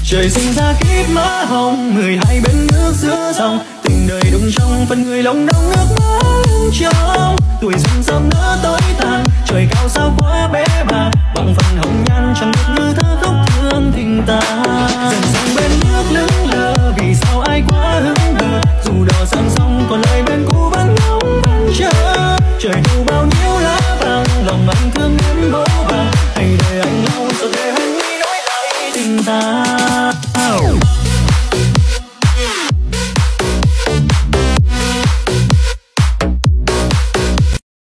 Trời sinh ra kiếp má hồng, 12 bên nước giữa dòng, tình đời đụng trong phần người lòng đông nước mắt trong. Tuổi xuân sớm nỡ tối tàn, trời cao sao quá bé bàng, bằng phần hồng nhan chẳng được như thơ khóc thương tình ta. Dần dần bên nước lững lờ, vì sao ai quá hững hờ, dù đò sang sông còn lời bên cũ vẫn ngóng vẫn chờ. Trời thu bao nhiêu lá vàng, lòng anh thương đến bố vàng, hãy để anh lau rồi để anh nghĩ nói lại tình ta.